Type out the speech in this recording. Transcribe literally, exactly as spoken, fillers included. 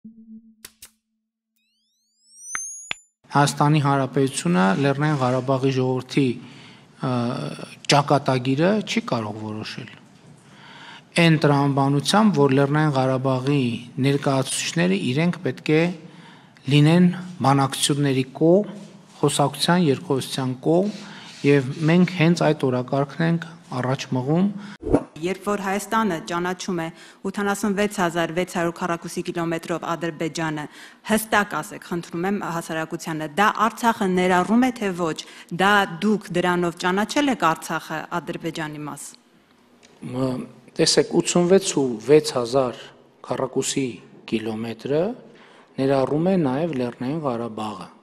Հայաստանի Հանրապետությունը Լեռնային Ղարաբաղի ժողովրդի ճակատագիրը չի կարող որոշել։ Այն տրամաբանությամբ, որ Լեռնային Ղարաբաղի ներկայացուցիչները իրենք պետք է լինեն բանակցությունների կողմ, խոսակցության, երկխոսության կողմ, եւ մենք հենց այդ օրակարգն ենք առաջ մղում։ Երբ որ Հայաստանը ճանաչում է ութանասունվեց հազար վեց հարյուր քառակուսի կիլոմետրով Ադրբեջանը, հստակ ասեք, խնդրում եմ հասարակությանը, դա Արցախը ներառում է թե ոչ, դա դուք դրանով ճանաչել եք Արցախը Ադրբեջանի մաս։ Տեսեք, ութսունվեց ու վեց հազար քառակուսի կիլոմետրը ներառում է նաև Լեռնային Ղարաբաղը։